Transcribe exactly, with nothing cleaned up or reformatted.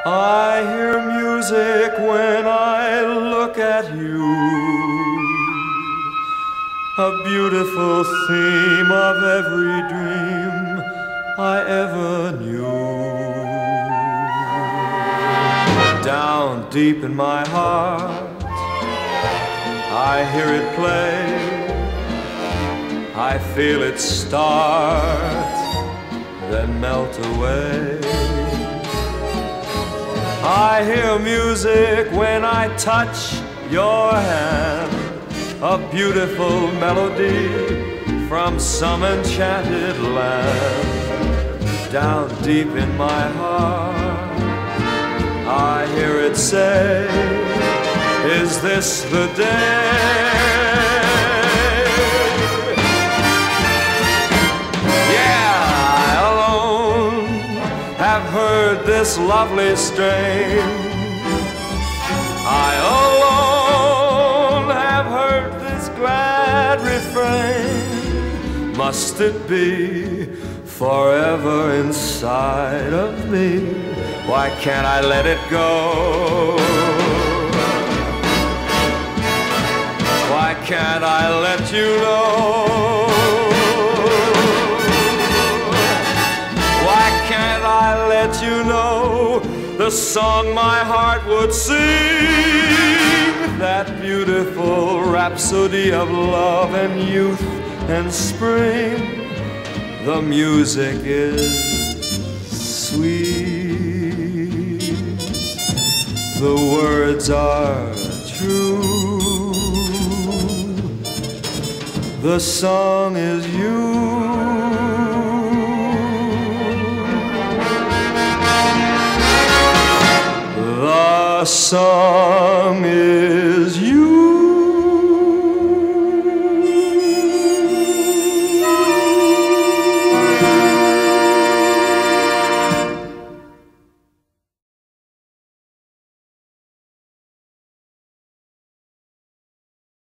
I hear music when I look at you, a beautiful theme of every dream I ever knew. Down deep in my heart, I hear it play, I feel it start, then melt away. I hear music when I touch your hand, a beautiful melody from some enchanted land. Down deep in my heart, I hear it say, is this the day? Have heard this lovely strain. I alone have heard this glad refrain. Must it be forever inside of me? Why can't I let it go? Why can't I let you know? I let you know the song my heart would sing, that beautiful rhapsody of love and youth and spring. The music is sweet, the words are true, the song is you. The song is